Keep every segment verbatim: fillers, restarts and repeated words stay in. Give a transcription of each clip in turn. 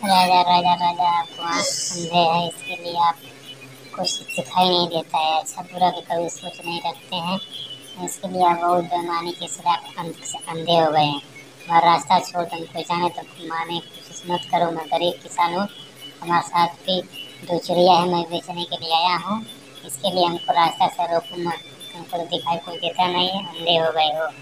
राजा राजा राजा आप वहाँ अंधे हैं, इसके लिए आप कुछ दिखाई नहीं देता है, अच्छा बुरा भी कभी सोच नहीं रखते हैं, इसके लिए आप बहुत बेईमानी के सिर्फ अंधे हो गए हैं। हमारा रास्ता छोड़ हमको जाने तो माने कोशिश मत करो, मैं गरीब किसान हूँ, हमारे साथ भी दो चिड़िया है, मैं बेचने के लिए आया हूँ, इसके लिए हमको रास्ता से रोको मत, हमको तो दिखाई कोई देता नहीं है, अंधे हो गए हो।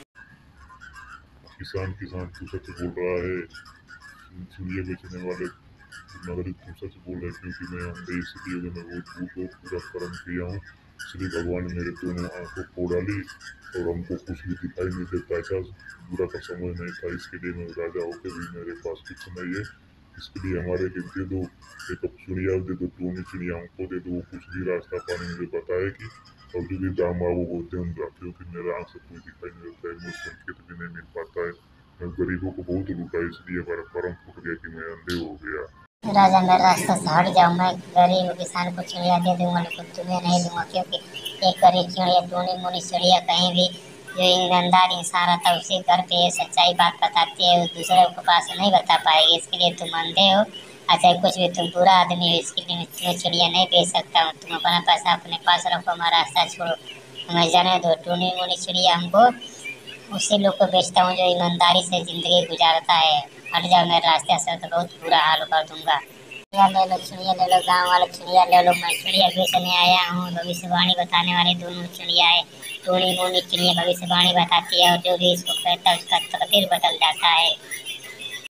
किसान किसान तू सच बोल रहा है, चिड़िया बेचने वाले नागरिक तुम सच बोल रहे, क्योंकि मैं अंधे इसलिए तो मैं बहुत बहुत पूरा कर्म किया हूँ, इसलिए भगवान ने मेरे दोनों आंखों को डाली और हमको कुछ भी दिखाई नहीं देता, ऐसा बुरा का समय नहीं था, इसके लिए मैं राजा होकर भी मेरे पास कुछ नहीं है, इसके लिए हमारे लिए दे दो, एक अब चिड़िया दे दो, टोनी चिड़िया हमको दे दो, कुछ भी रास्ता पानी मुझे बताएगी और जो भी दाम आओ वो दूंगा, क्योंकि मेरा आँख से कोई दिखाई नहीं देता है, मुझे संकेत भी नहीं मिल पाता है, मैं गरीबों को बहुत लूटा, इसलिए मेरा कर्म फूट गया कि मैं अंधे हो गया। राजा मेरे रास्ते से हट जाओ, मैं गरीब किसान को चिड़िया दे दूंगा लेकिन तुम्हें नहीं दूंगा, क्योंकि एक गरीब चिड़िया टूनी मुनी चिड़िया कहीं भी जो ईमानदार इंसान रहता है उसी घर पे ये सच्चाई बात बताती है, दूसरे के पास नहीं बता पाएगी, इसके लिए तुम अंधे हो, अच्छा कुछ भी तुम बुरा आदमी हो, इसके लिए मैं तुम्हें चिड़िया नहीं बेच सकता हूँ, तुम अपना पैसा अपने पास रखो, हमारा रास्ता छोड़ो, हमें जाने दो, टूनी मुनी चिड़िया हमको उसी लोग को बेचता हूँ जो ईमानदारी से जिंदगी गुजारता है, हट जाओ मेरे रास्ते से तो बहुत बुरा हाल कर दूंगा। चिड़िया ले लो, चिड़िया ले लो, गाँव वाले चिड़िया ले लो, मैं चिड़िया बेचने आया हूँ, भविष्यवाणी बताने वाले दोनों चिड़िया है, टोनी मोनी चिड़िया भविष्यवाणी बताती है और जो भी इसको कहता है उसका तकदीर बदल जाता है।